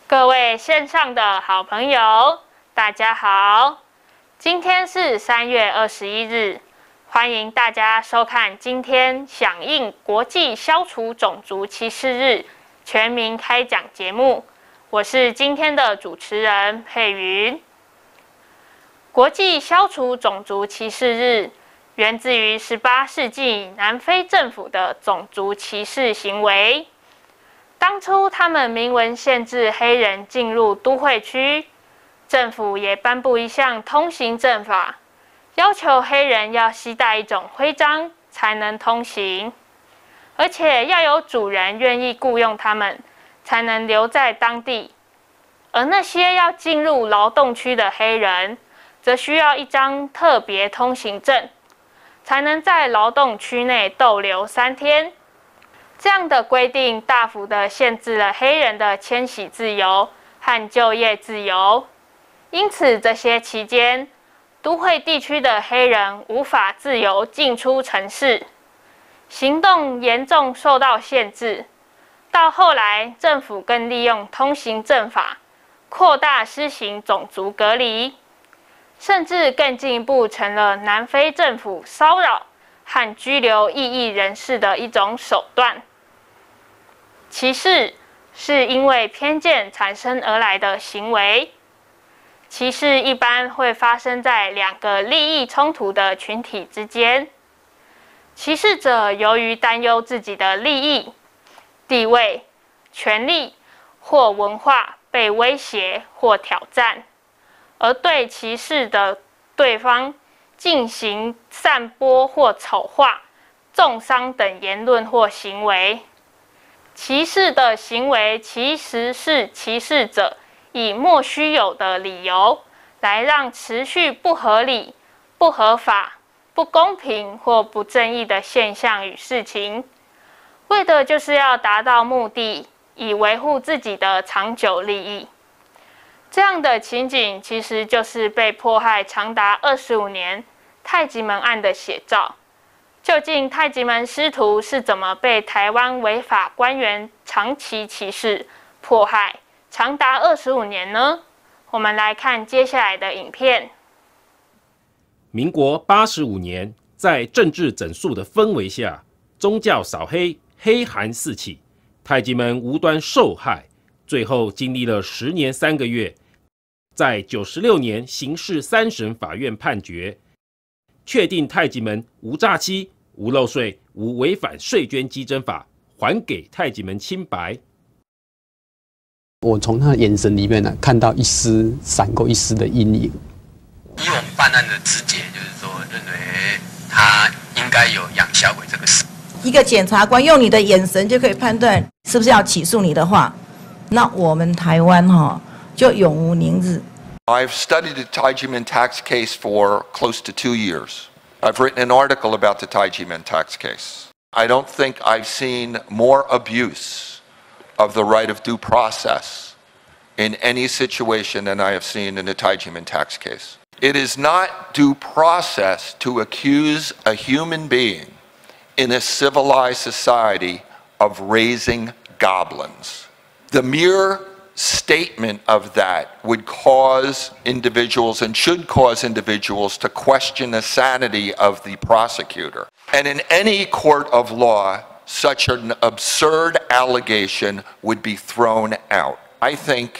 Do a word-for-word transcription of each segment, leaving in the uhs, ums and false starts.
各位线上的好朋友，大家好！今天是三月二十一日，欢迎大家收看今天响应国际消除种族歧视日全民开讲节目。我是今天的主持人佩云。国际消除种族歧视日源自于十八世纪南非政府的种族歧视行为。当初他们明文限制黑人进入都会区，政府也颁布一项通行证法，要求黑人要携带一种徽章才能通行，而且要有主人愿意雇佣他们，才能留在当地。而那些要进入劳动区的黑人，则需要一张特别通行证，才能在劳动区内逗留三天。这样的规定大幅地限制了黑人的迁徙自由和就业自由，因此这些期间，都会地区的黑人无法自由进出城市，行动严重受到限制。到后来，政府更利用通行证法，扩大施行种族隔离，甚至更进一步成了南非政府骚扰和拘留异议人士的一种手段。歧视是因为偏见产生而来的行为。歧视一般会发生在两个利益冲突的群体之间。歧视者由于担忧自己的利益、地位、权利或文化被威胁或挑战，而对歧视的对方进行散播或丑化、中伤等言论或行为。歧视的行为其实是歧视者以莫须有的理由来让持续不合理、不合法、不公平或不正义的现象与事情，为的就是要达到目的，以维护自己的长久利益。这样的情景其实就是被迫害长达二十五年太极门案的写照。究竟太极门师徒是怎么被台湾违法官员长期歧视、迫害，长达二十五年呢？我们来看接下来的影片。 民国八十五年，在政治整肃的氛围下，宗教扫黑，黑函四起，太极门无端受害，最后经历了十年三个月，在九十六年刑事三审法院判决，确定太极门无诈欺、无漏税、无违反税捐稽征法，还给太极门清白。 我从他的眼神里面呢，看到一丝闪过一丝的阴影。 以我们办案的直觉，就是说，认为他应该有养小鬼这个事。 一个检察官用你的眼神就可以判断是不是要起诉你的话，那我们台湾哈、哦、就永无宁日。 I've studied the Taijimen tax case for close to two years. I've written an article about the Taijimen tax case. I don't think I've seen more abuse of the right of due process in any situation than I have seen in the Taijimen tax case. It is not due process to accuse a human being in a civilized society of raising goblins. The mere statement of that would cause individuals and should cause individuals to question the sanity of the prosecutor. And in any court of law, such an absurd allegation would be thrown out. I think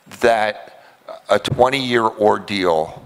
that a twenty-year ordeal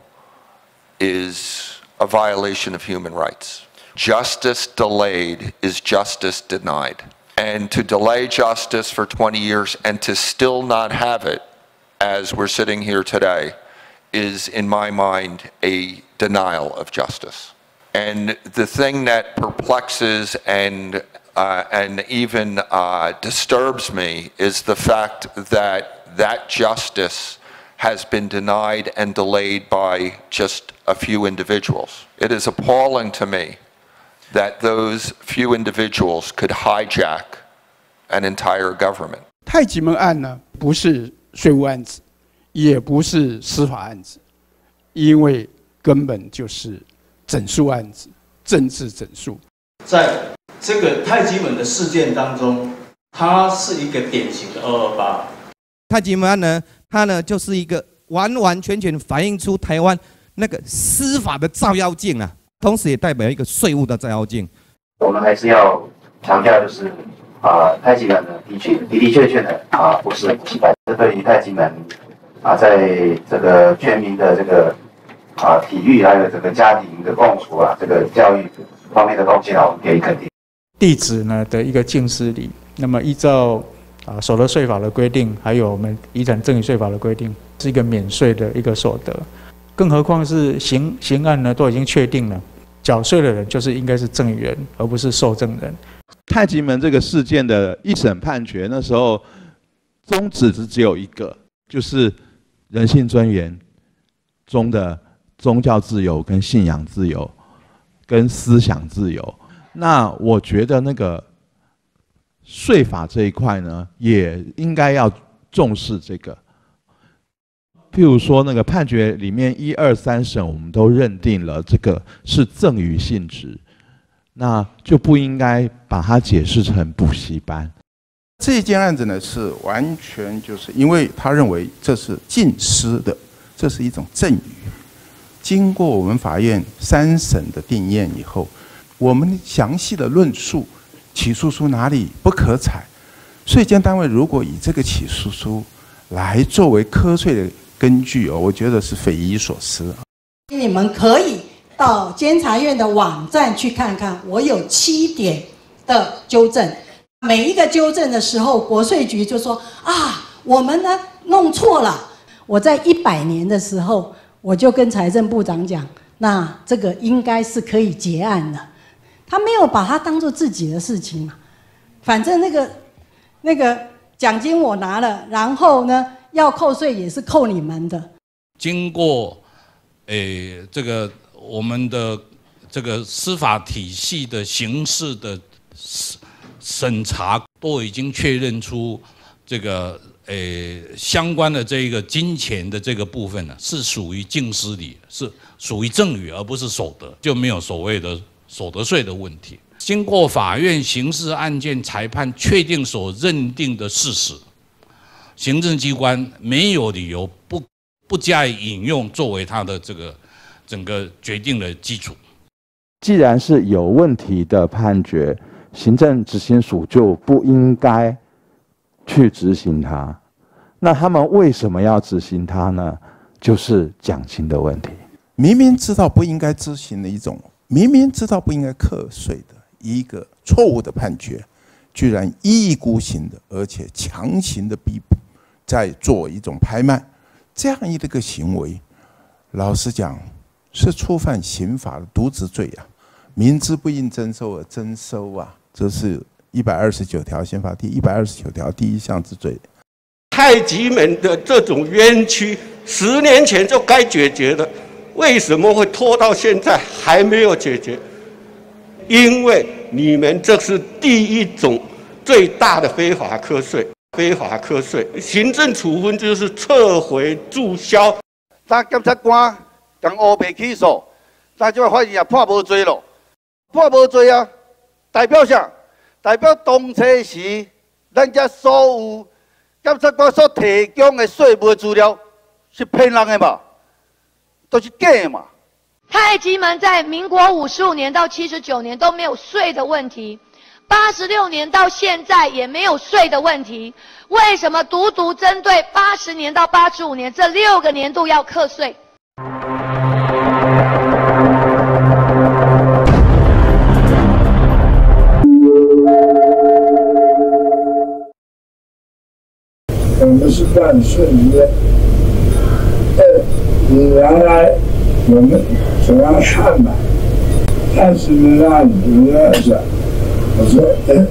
is a violation of human rights. Justice delayed is justice denied. And to delay justice for twenty years and to still not have it, as we're sitting here today, is, in my mind, a denial of justice. And the thing that perplexes and, uh, and even uh, disturbs me is the fact that that justice has been denied and delayed by just a few individuals. It is appalling to me that those few individuals could hijack an entire government. 太极门案呢，不是税务案子，也不是司法案子，因为根本就是整肃案子，政治整肃。 在这个太极门的事件当中，它是一个典型的二二八。 太极门案呢，它呢就是一个完完全全反映出台湾那个司法的照妖镜啊，同时也代表一个税务的照妖镜。 我们还是要强调，就是啊、呃，太极门呢，的确的的确确的啊，不是补习班。这对于太极门啊，在这个全民的这个啊体育还有这个家庭的共处啊，这个教育方面的贡献啊，我们给予肯定。 弟子呢的一个敬师礼，那么依照啊所得税法的规定，还有我们遗产赠与税法的规定，是一个免税的一个所得。更何况是刑刑案呢，都已经确定了，缴税的人就是应该是赠与人，而不是受赠人。 太极门这个事件的一审判决，那时候宗旨只只有一个，就是人性尊严中的宗教自由、跟信仰自由、跟思想自由。那我觉得那个税法这一块呢，也应该要重视这个。譬如说，那个判决里面一二三审，我们都认定了这个是赠与性质，那就不应该把它解释成补习班。 这件案子呢，是完全就是因为他认为这是禁师的，这是一种赠与。经过我们法院三审的定验以后，我们详细的论述起诉书哪里不可采，税监单位如果以这个起诉书来作为课税的根据哦，我觉得是匪夷所思。 你们可以到监察院的网站去看看，我有七点的纠正。每一个纠正的时候，国税局就说啊，我们呢弄错了。我在一百年的时候，我就跟财政部长讲，那这个应该是可以结案的。他没有把它当作自己的事情嘛，反正那个那个奖金我拿了，然后呢要扣税也是扣你们的。 经过诶这个我们的这个司法体系的刑事的审查，都已经确认出这个诶相关的这个金钱的这个部分呢，是属于敬师礼，是属于赠与，而不是所得，就没有所谓的所得税的问题。经过法院刑事案件裁判确定所认定的事实，行政机关没有理由不不加以引用作为他的这个整个决定的基础。 既然是有问题的判决，行政执行署就不应该去执行它。那他们为什么要执行它呢？就是奖金的问题。 明明知道不应该执行的一种，明明知道不应该课税的一个错误的判决，居然一意孤行的，而且强行的逼迫，在做一种拍卖，这样一个行为，老实讲是触犯刑法的渎职罪啊，明知不应征收而征收啊，这是一百二十九条宪法第一百二十九条第一项之罪。 太极门的这种冤屈，十年前就该解决的，为什么会拖到现在还没有解决？因为你们这是第一种最大的非法课税，非法课税，行政处分就是撤回注销。 咱检察官将乌白起诉，咱就发现也判无罪咯，判无罪啊，代表啥？代表当初时咱遮所有检察官所提供的税务资料是骗人的嘛，都是假的嘛。 太极门在民国五十五年到七十九年都没有税的问题，八十六年到现在也没有税的问题，为什么独独针对八十年到八十五年这六个年度要课税？ 我们是办税的，呃，原来我们主要看吧，但是呢，那你不要想，我说，哎，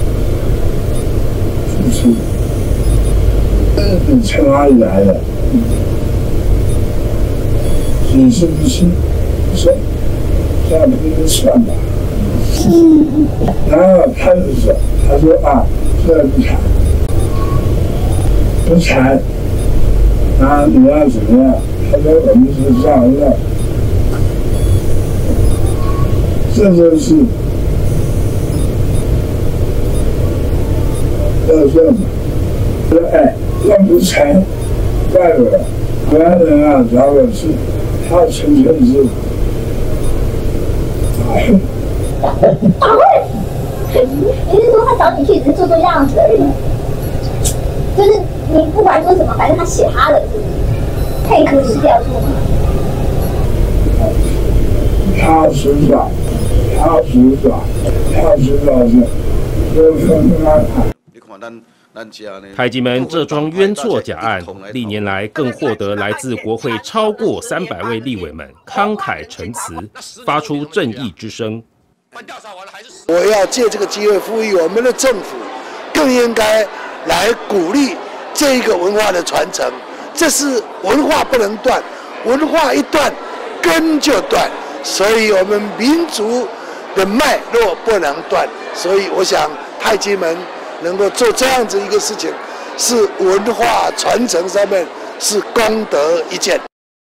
这是，你从哪里来的？你是不是？我说，这样不能算吧？然后他就说，他说啊，这不谈。不才，啊，你要怎么样？他说我们是这样的，这就是要这么说，哎， 认不成，怪不得原人啊，找我是他纯粹是打会，你是说他找你去只是做做样子而已？就是你不管说什么，反正他写他的，是不是？配合是这样做吗？ 他实耍，他实耍，他实耍是有分开看。 你看咱咱家呢？ 太极门这桩冤错假案，历年来更获得来自国会超过三百位立委们慷慨陈词，发出正义之声。 我要借这个机会呼吁我们的政府，更应该来鼓励这一个文化的传承。这是文化不能断，文化一断，根就断。所以我们民族的脉络不能断。所以我想太极门能够做这样子一个事情，是文化传承上面是功德一件。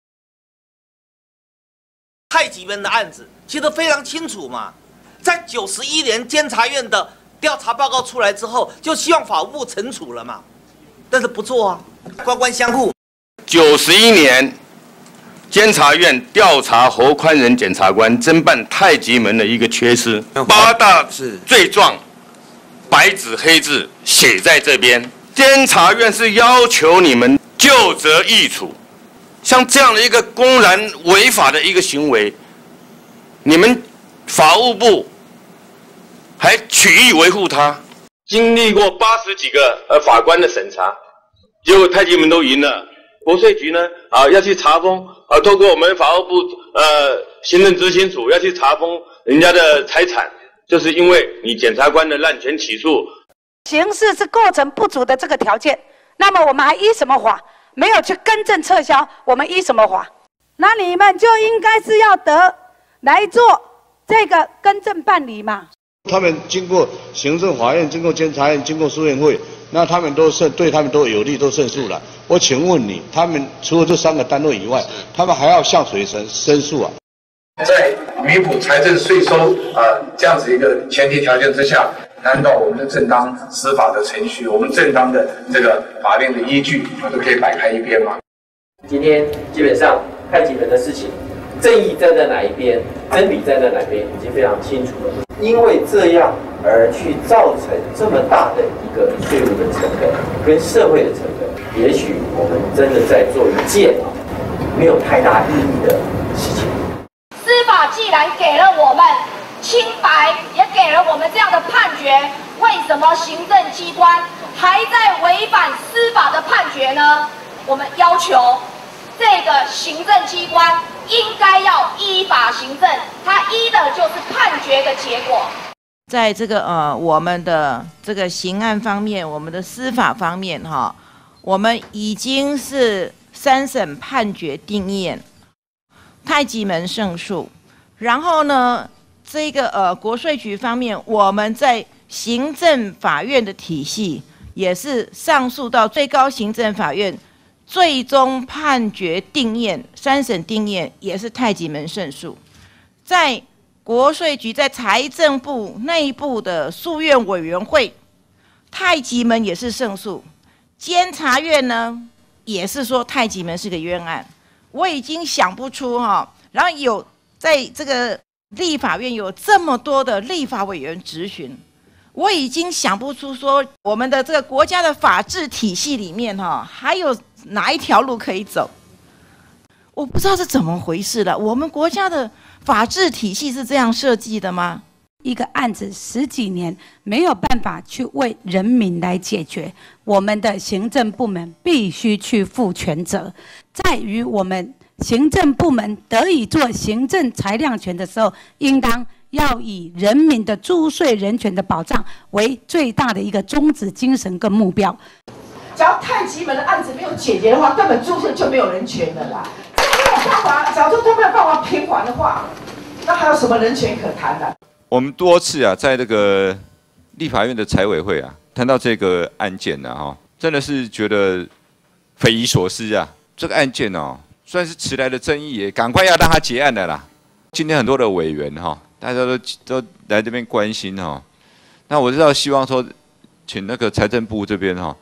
太极门的案子其实非常清楚嘛，在九十一年监察院的调查报告出来之后，就希望法务部惩处了嘛，但是不做啊，官官相护。 九十一年，监察院调查侯宽仁检察官侦办太极门的一个缺失，八大罪状，白纸黑字写在这边。监察院是要求你们就责议处，像这样的一个公然违法的一个行为，你们法务部还曲意维护他。经历过八十几个呃法官的审查，结果太极门都赢了。国税局呢啊要去查封啊，透过我们法务部呃行政执行署要去查封人家的财产，就是因为你检察官的滥权起诉。 刑事是构成不足的这个条件，那么我们还依什么法？没有去更正撤销，我们依什么法？那你们就应该是要得来做这个更正办理嘛。 他们经过行政法院、经过监察院、经过书院会，那他们都胜，对他们都有利，都胜诉了。我请问你，他们除了这三个单位以外，他们还要向谁申申诉啊？ 在弥补财政税收啊、呃、这样子一个前提条件之下，难道我们的正当司法的程序，我们正当的这个法令的依据，我都可以摆开一边吗？ 今天基本上太极门的事情，正义站在哪一边，真理站在哪边，已经非常清楚了。因为这样而去造成这么大的一个税务的成本跟社会的成本，也许我们真的在做一件没有太大意义的事情。 司法既然给了我们清白，也给了我们这样的判决，为什么行政机关还在违反司法的判决呢？我们要求这个行政机关应该要依法行政，它依的就是判决的结果。 在这个呃我们的这个刑案方面，我们的司法方面哈，我们已经是三审判决定验，太极门胜诉。然后呢，这个呃国税局方面，我们在行政法院的体系也是上诉到最高行政法院。最终判决定验，三审定验也是太极门胜诉。在国税局、在财政部内部的诉愿委员会，太极门也是胜诉。监察院呢，也是说太极门是个冤案。我已经想不出哈，然后有在这个立法院有这么多的立法委员质询。我已经想不出说我们的这个国家的法治体系里面哈，还有哪一条路可以走？我不知道是怎么回事了。我们国家的法治体系是这样设计的吗？ 一个案子十几年没有办法去为人民来解决，我们的行政部门必须去负全责。在于我们行政部门得以做行政裁量权的时候，应当要以人民的租税人权的保障为最大的一个宗旨精神跟目标。 只要太极门的案子没有解决的话，根本租税就没有人权了啦。这没有办法，早就都没有办法平缓的话，那还有什么人权可谈的？ 我们多次啊，在这个立法院的财委会啊，谈到这个案件呢、啊，哈，真的是觉得匪夷所思啊。这个案件哦，算是迟来的正义，也赶快要让它结案的啦。今天很多的委员哈、哦，大家都都来这边关心哈、哦，那我知道希望说，请那个财政部这边哈、哦，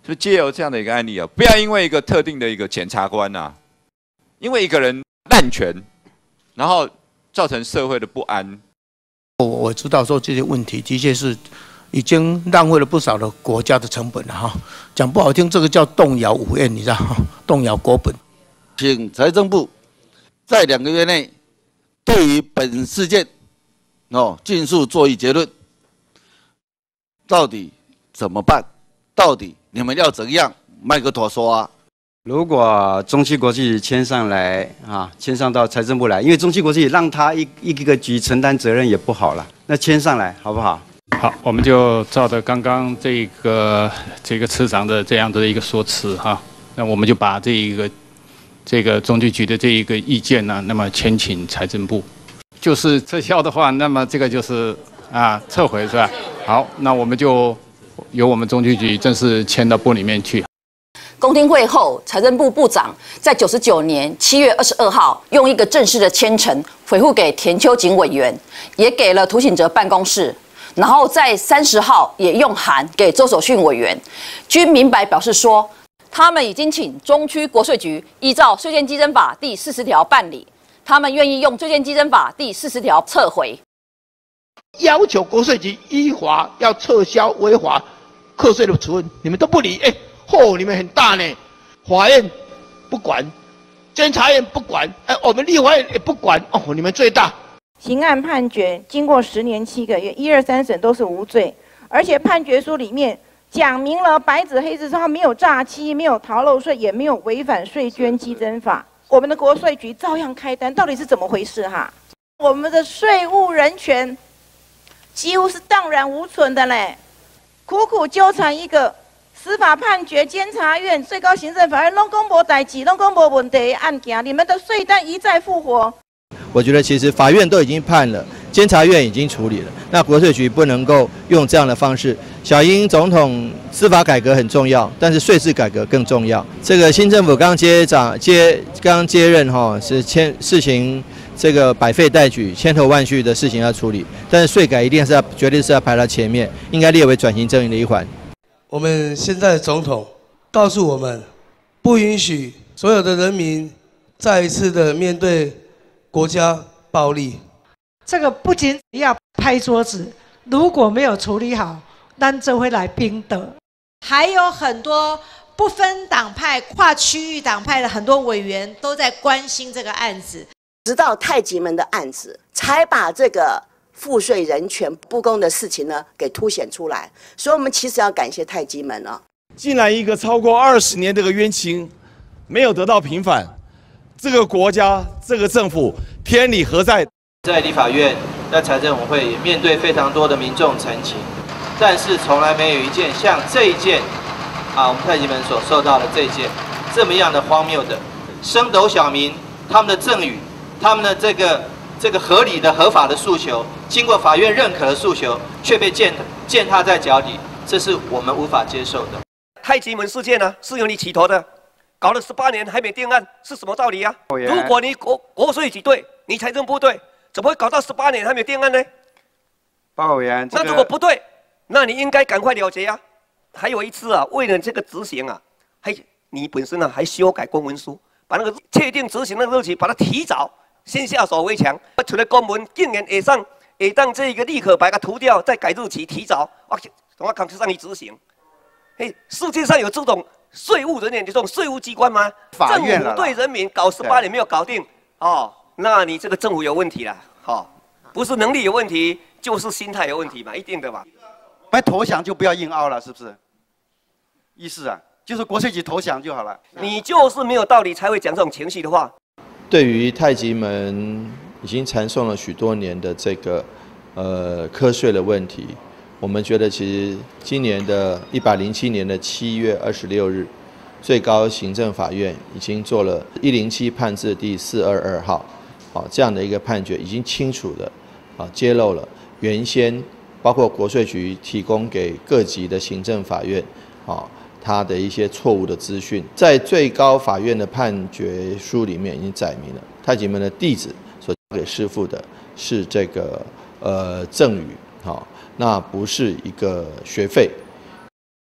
就借由这样的一个案例啊，不要因为一个特定的一个检察官啊，因为一个人滥权，然后造成社会的不安。 我我知道说这些问题的确是已经浪费了不少的国家的成本了哈。讲不好听，这个叫动摇五院，你知道吗？动摇国本。 请财政部在两个月内对于本事件哦尽速作一结论，到底怎么办？到底你们要怎样？麦克托说啊。 如果中企国际迁上来啊，迁上到财政部来，因为中企国际让他一一个局承担责任也不好了，那迁上来好不好？ 好，我们就照着刚刚这个这个次长的这样的一个说辞哈，那我们就把这一个这个中计局的这一个意见呢，那么前请财政部，就是撤销的话，那么这个就是啊撤回是吧？好，那我们就由我们中计局正式迁到部里面去。 公听会后，财政部部长在九十九年七月二十二号用一个正式的签呈回复给田秋瑾委员，也给了涂醒哲办公室，然后在三十号也用函给周守训委员，均明白表示说，他们已经请中区国税局依照税捐稽征法第四十条办理，他们愿意用税捐稽征法第四十条撤回， 要求国税局依法要撤销违法课税的处分，你们都不理，哎。嚯，你们很大呢！法院不管，监察院不管，哎，我们立法院也不管，哦，你们最大。 刑案判决经过十年七个月，一二三审都是无罪，而且判决书里面讲明了白纸黑字说他没有诈欺，没有逃漏税，也没有违反税捐稽征法。我们的国税局照样开单，到底是怎么回事哈？我们的税务人权几乎是荡然无存的嘞，苦苦纠缠一个。司法判决、监察院、最高行政法院拢讲无代志，拢讲无问题的案件，你们的税单一再复活。 我觉得其实法院都已经判了，监察院已经处理了，那国税局不能够用这样的方式。小英总统司法改革很重要，但是税制改革更重要。这个新政府刚接掌接刚接任哈，是千事情这个百废待举、千头万绪的事情要处理，但是税改一定是要绝对是要排到前面，应该列为转型正义的一环。 我们现在的总统告诉我们，不允许所有的人民再一次的面对国家暴力。 这个不仅要拍桌子，如果没有处理好，咱就会来冰的。 还有很多不分党派、跨区域党派的很多委员都在关心这个案子， 直到太极门的案子，才把这个赋税人权不公的事情呢，给凸显出来。所以，我们其实要感谢太极门啊。 竟然一个超过二十年的个冤情，没有得到平反，这个国家、这个政府天理何在？ 在立法院、在财政委员会也面对非常多的民众陈情，但是从来没有一件像这一件啊，我们太极门所受到的这一件这么样的荒谬的，升斗小民他们的赠与，他们的这个。这个合理的、合法的诉求，经过法院认可的诉求，却被践践踏在脚底，这是我们无法接受的。 太极门事件呢，是由你起头的，搞了十八年还没定案，是什么道理啊？如果你国国税局对，你财政部对，怎么会搞到十八年还没定案呢？ 报告委员， 那如果不对，那你应该赶快了结啊！还有一次啊，为了这个执行啊，还你本身呢、啊、还修改公文书，把那个确定执行的日期把它提早。先下手为强，除了公文竟然也上也当这个立刻把它涂掉，再改日期提早，哇，我看上去执行。哎，世界上有这种税务人员、这种税务机关吗？ 法院政府对人民搞十八年没有搞定，哦，那你这个政府有问题了，哦，不是能力有问题，就是心态有问题嘛，一定的嘛。 不投降就不要硬凹了，是不是？意思啊，就是国税局投降就好了。 你就是没有道理才会讲这种情绪的话。 对于太极门已经缠讼了许多年的这个呃课税的问题，我们觉得其实今年的一百零七年的七月二十六日，最高行政法院已经做了一零七判字第四二二号，啊这样的一个判决，已经清楚的啊揭露了原先包括国税局提供给各级的行政法院啊。他的一些错误的资讯，在最高法院的判决书里面已经载明了，太极门的弟子所交给师父的是这个呃赠与，好，那不是一个学费。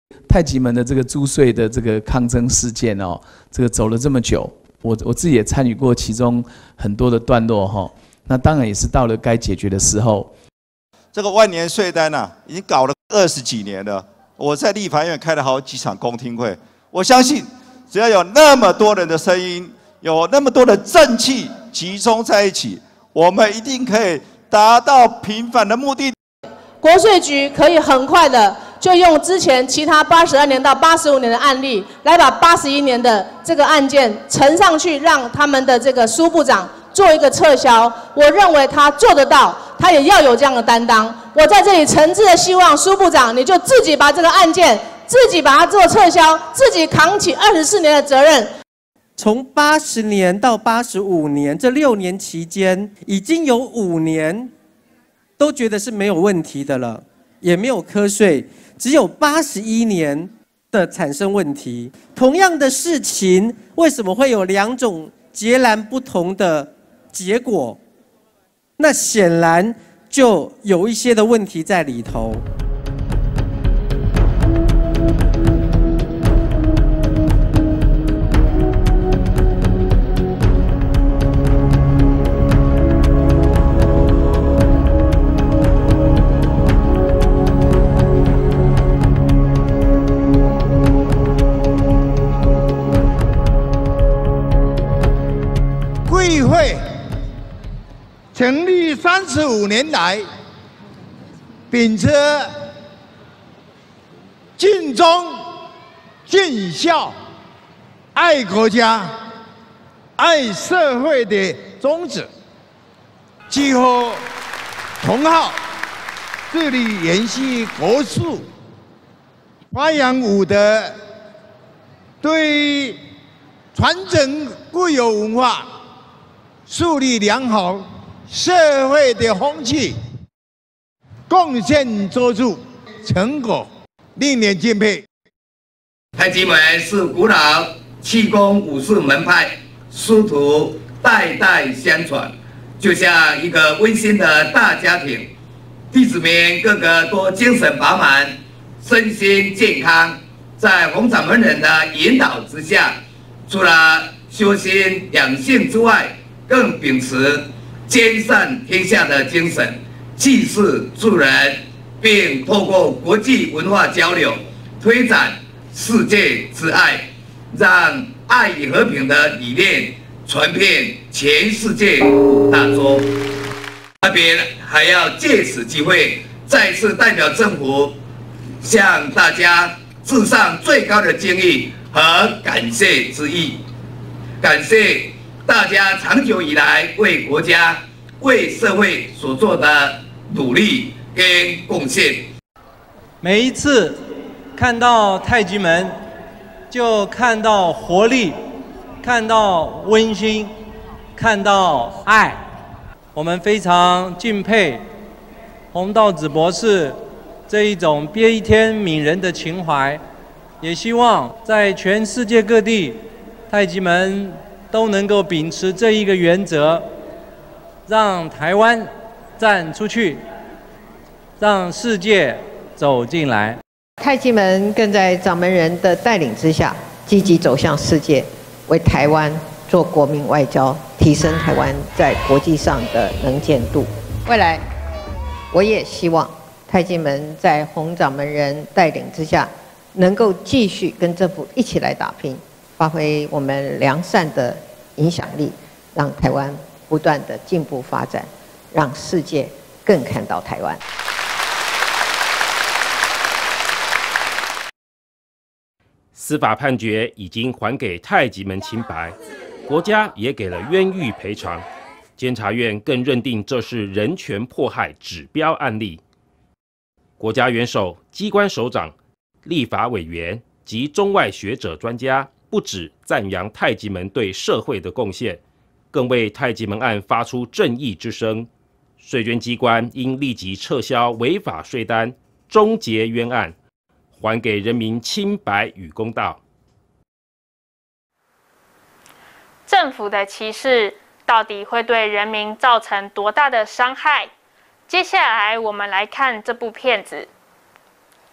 太极门的这个租税的这个抗争事件哦，这个走了这么久，我我自己也参与过其中很多的段落哈、哦。那当然也是到了该解决的时候。 这个万年税单啊，已经搞了二十几年了。我在立法院开了好几场公听会，我相信只要有那么多人的声音，有那么多的正气集中在一起，我们一定可以达到平反的目的。 国税局可以很快的就用之前其他八十二年到八十五年的案例，来把八十一年的这个案件呈上去，让他们的这个苏部长做一个撤销。我认为他做得到，他也要有这样的担当。我在这里诚挚的希望苏部长，你就自己把这个案件自己把它做撤销，自己扛起二十四年的责任。 从八十年到八十五年这六年期间，已经有五年都觉得是没有问题的了，也没有瞌睡，只有八十一年的产生问题。同样的事情，为什么会有两种截然不同的结果？那显然就有一些的问题在里头。 贵会成立三十五年来，秉持尽忠、尽孝、爱国家、爱社会的宗旨，几乎同好，致力延续国术，发扬武德，对传承固有文化，树立良好社会的风气，贡献卓著，成果令人敬佩。 太极门是古老气功武术门派，师徒代代相传，就像一个温馨的大家庭。弟子们个个都精神饱满，身心健康。在洪掌门人的引导之下，除了修心养性之外，更秉持兼善天下的精神，济世助人，并透过国际文化交流，推展世界之爱，让爱与和平的理念传遍全世界五大洲。特别还要借此机会，再次代表政府向大家致上最高的敬意和感谢之意，感谢大家长久以来为国家、为社会所做的努力跟贡献。 每一次看到太极门，就看到活力，看到温馨，看到爱。我们非常敬佩洪道子博士这一种憋一天悯人的情怀，也希望在全世界各地，太极门都能够秉持这一个原则，让台湾站出去，让世界走进来。 太极门更在掌门人的带领之下，积极走向世界，为台湾做国民外交，提升台湾在国际上的能见度。未来，我也希望太极门在洪掌门人带领之下，能够继续跟政府一起来打拼，发挥我们良善的影响力，让台湾不断的进步发展，让世界更看到台湾。 司法判决已经还给太极门清白，国家也给了冤狱赔偿，监察院更认定这是人权迫害指标案例。国家元首、机关首长、立法委员及中外学者专家不止赞扬太极门对社会的贡献，更为太极门案发出正义之声。税捐机关应立即撤销违法税单，终结冤案，还给人民清白与公道。 政府的歧视到底会对人民造成多大的伤害？接下来我们来看这部片子。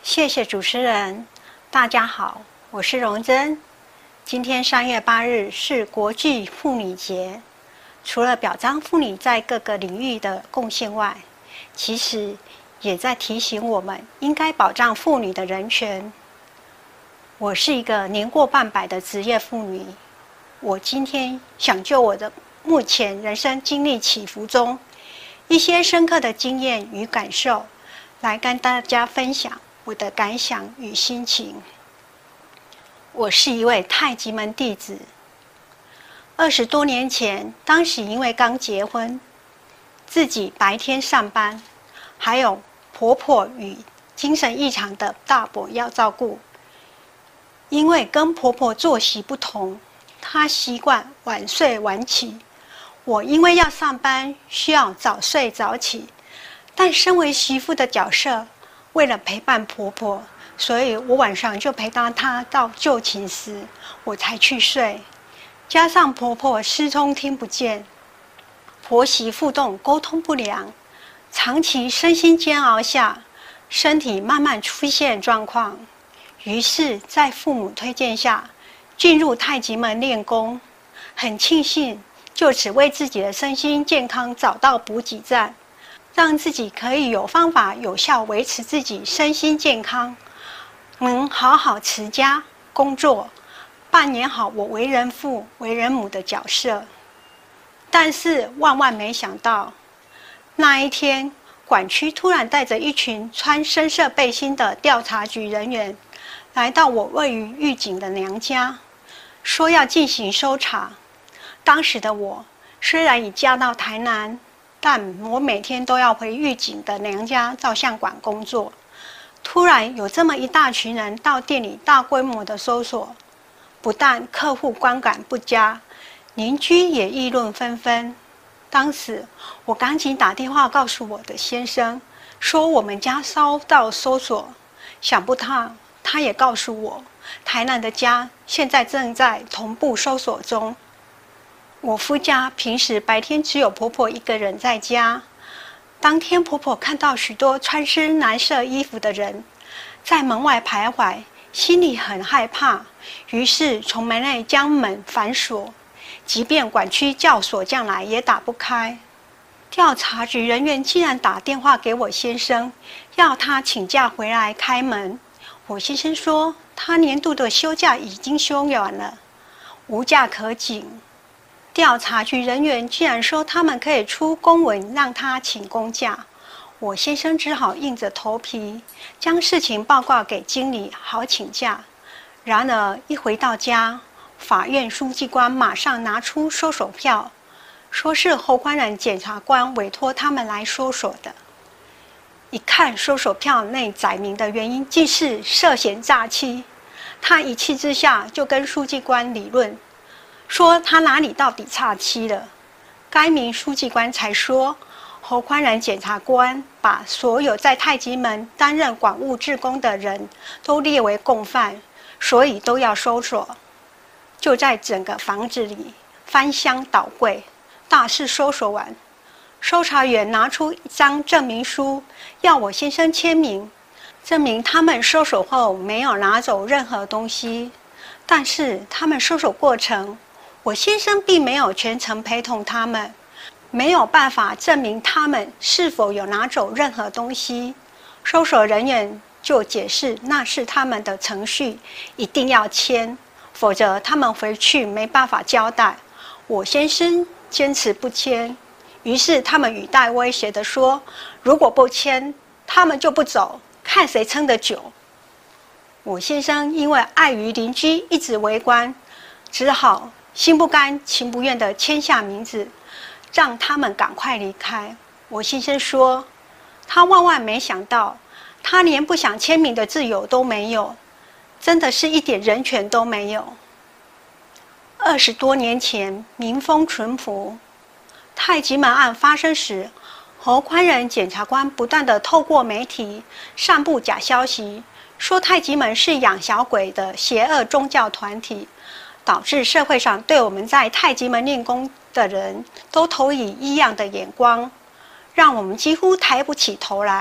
谢谢主持人，大家好，我是荣珍。今天三月八日是国际妇女节，除了表彰妇女在各个领域的贡献外，其实也在提醒我们应该保障妇女的人权。我是一个年过半百的职业妇女，我今天想就我的目前人生经历起伏中一些深刻的经验与感受，来跟大家分享我的感想与心情。我是一位太极门弟子，二十多年前，当时因为刚结婚，自己白天上班，还有婆婆与精神异常的大伯要照顾。因为跟婆婆作息不同，她习惯晚睡晚起，我因为要上班，需要早睡早起。但身为媳妇的角色，为了陪伴婆婆，所以我晚上就陪到她到就寝时，我才去睡。加上婆婆失聪听不见，婆媳互动沟通不良，长期身心煎熬下，身体慢慢出现状况。于是，在父母推荐下，进入太极门练功。很庆幸，就此为自己的身心健康找到补给站，让自己可以有方法、有效维持自己身心健康，能好好持家、工作，扮演好我为人父、为人母的角色。但是万万没想到，那一天，管区突然带着一群穿深色背心的调查局人员，来到我位于玉井的娘家，说要进行搜查。当时的我虽然已嫁到台南，但我每天都要回玉井的娘家照相馆工作。突然有这么一大群人到店里大规模的搜索，不但客户观感不佳，邻居也议论纷纷。当时我赶紧打电话告诉我的先生，说我们家遭到搜索。想不到他也告诉我，台南的家现在正在同步搜索中。我夫家平时白天只有婆婆一个人在家。当天婆婆看到许多穿深蓝色衣服的人在门外徘徊，心里很害怕，于是从门内将门反锁，即便管区叫锁匠来也打不开。调查局人员竟然打电话给我先生，要他请假回来开门。我先生说，他年度的休假已经休完了，无假可请。调查局人员居然说他们可以出公文让他请公假，我先生只好硬着头皮将事情报告给经理，好请假。然而一回到家，法院书记官马上拿出搜索票，说是侯宽仁检察官委托他们来搜索的。一看搜索票内载明的原因，竟是涉嫌诈欺。他一气之下就跟书记官理论，说他哪里到底诈欺了。该名书记官才说，侯宽仁检察官把所有在太极门担任管务志工的人都列为共犯，所以都要搜索。就在整个房子里翻箱倒柜，大肆搜索完，搜查员拿出一张证明书，要我先生签名，证明他们搜索后没有拿走任何东西。但是他们搜索过程，我先生并没有全程陪同他们，没有办法证明他们是否有拿走任何东西。搜索人员就解释，那是他们的程序，一定要签，否则他们回去没办法交代。我先生坚持不签，于是他们语带威胁地说，如果不签，他们就不走，看谁撑得久。我先生因为碍于邻居一直围观，只好心不甘情不愿地签下名字，让他们赶快离开。我先生说，他万万没想到，他连不想签名的自由都没有，真的是一点人权都没有。二十多年前，民风淳朴，太极门案发生时，侯宽仁检察官不断地透过媒体散布假消息，说太极门是养小鬼的邪恶宗教团体，导致社会上对我们在太极门练功的人都投以异样的眼光，让我们几乎抬不起头来，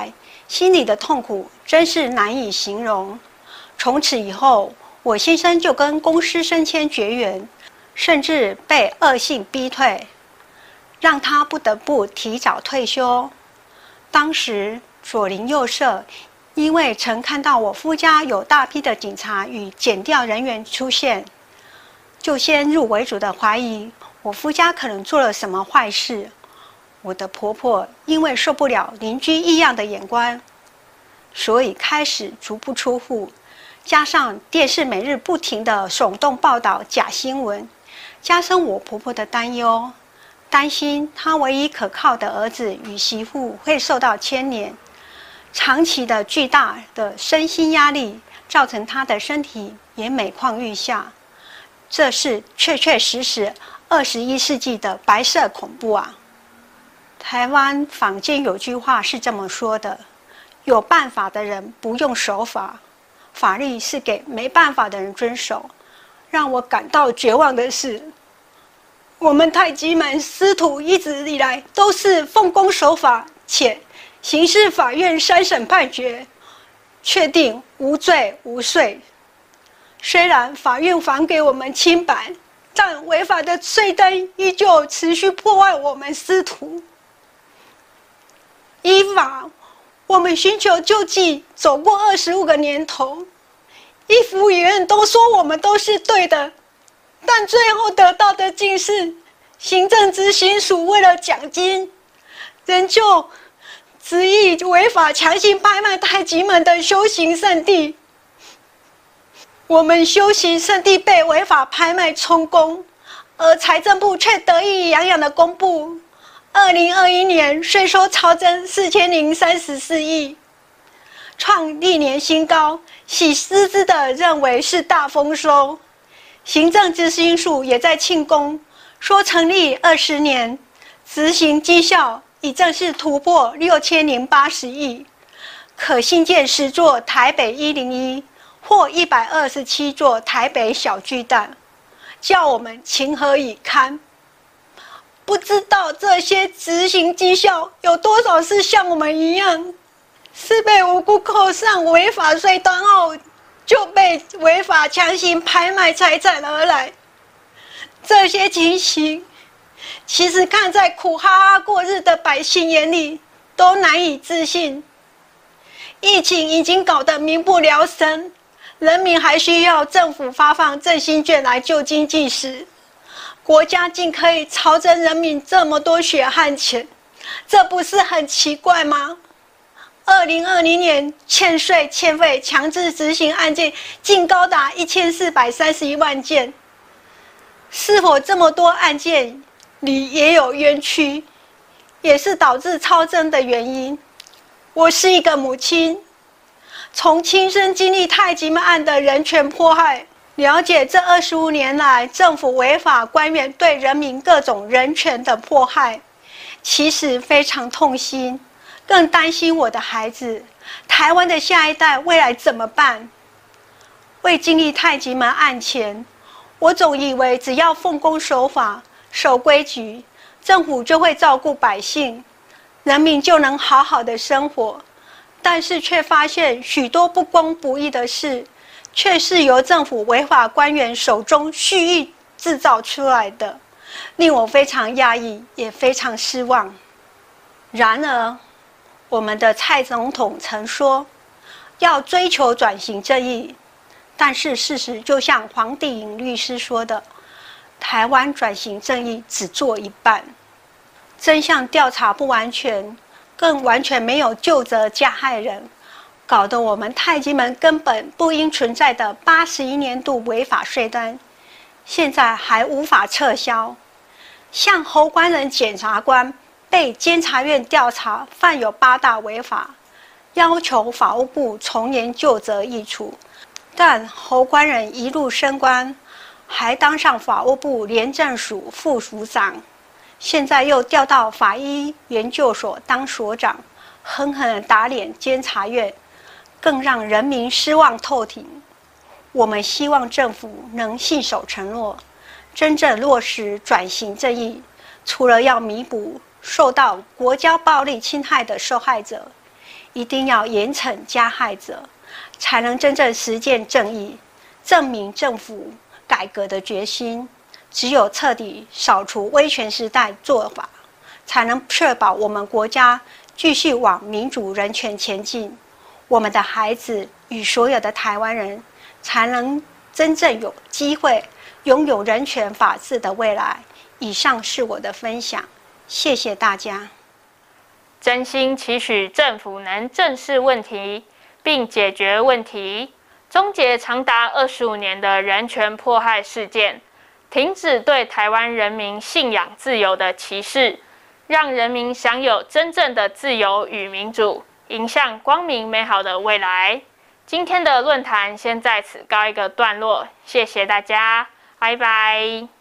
心里的痛苦真是难以形容。从此以后，我先生就跟公司升迁绝缘，甚至被恶性逼退，让他不得不提早退休。当时左邻右舍因为曾看到我夫家有大批的警察与检调人员出现，就先入为主的怀疑我夫家可能做了什么坏事。我的婆婆因为受不了邻居异样的眼光，所以开始足不出户。加上电视每日不停的耸动报道假新闻，加深我婆婆的担忧，担心她唯一可靠的儿子与媳妇会受到牵连。长期的巨大的身心压力，造成她的身体也每况愈下。这是确确实实二十一世纪的白色恐怖啊！台湾坊间有句话是这么说的：有办法的人不用守法，法律是给没办法的人遵守。让我感到绝望的是，我们太极门师徒一直以来都是奉公守法，且刑事法院三审判决确定无罪无税。虽然法院还给我们清白，但违法的税单依旧持续破坏我们师徒。依法，我们寻求救济走过二十五个年头，一服委员都说我们都是对的，但最后得到的竟是行政执行署为了奖金，仍旧执意违法强行拍卖太极门的修行圣地。我们修行圣地被违法拍卖充公，而财政部却得意洋洋地公布，二零二一年税收超增四千零三十四亿，创历年新高，喜滋滋的认为是大丰收。行政执行署也在庆功，说成立二十年，执行绩效已正式突破六千零八十亿，可新建十座台北一零一或一百二十七座台北小巨蛋，叫我们情何以堪？不知道这些执行绩效有多少是像我们一样，是被无辜扣上违法税单后，就被违法强行拍卖财产而来。这些情形，其实看在苦哈哈过日的百姓眼里，都难以置信。疫情已经搞得民不聊生，人民还需要政府发放振兴券来救经济时，国家竟可以朝征人民这么多血汗钱，这不是很奇怪吗？二零二零年欠税欠费强制执行案件竟高达一千四百三十一万件，是否这么多案件里也有冤屈，也是导致超征的原因？我是一个母亲，从亲身经历太极门案的人权迫害，了解这二十五年来政府违法官员对人民各种人权的迫害，其实非常痛心，更担心我的孩子，台湾的下一代未来怎么办？未经历太极门案前，我总以为只要奉公守法、守规矩，政府就会照顾百姓，人民就能好好的生活。但是却发现许多不公不义的事，却是由政府违法官员手中蓄意制造出来的，令我非常压抑，也非常失望。然而，我们的蔡总统曾说要追求转型正义，但是事实就像黄帝颖律师说的，台湾转型正义只做一半，真相调查不完全，更完全没有究责加害人，搞得我们太极门根本不应存在的八十一年度违法税单，现在还无法撤销。像侯官人检察官被监察院调查犯有八大违法，要求法务部从严究责议处，但侯官人一路升官，还当上法务部廉政署副署长，现在又调到法医研究所当所长，狠狠地打脸监察院，更让人民失望透顶。我们希望政府能信守承诺，真正落实转型正义，除了要弥补受到国家暴力侵害的受害者， 一定要严惩加害者，才能真正实践正义，证明政府改革的决心。只有彻底扫除威权时代做法，才能确保我们国家继续往民主人权前进。我们的孩子与所有的台湾人，才能真正有机会拥有人权法治的未来。以上是我的分享，谢谢大家。 真心期许政府能正视问题，并解决问题，终结长达二十五年的人权迫害事件，停止对台湾人民信仰自由的歧视，让人民享有真正的自由与民主，迎向光明美好的未来。今天的论坛先在此告一个段落，谢谢大家，拜拜。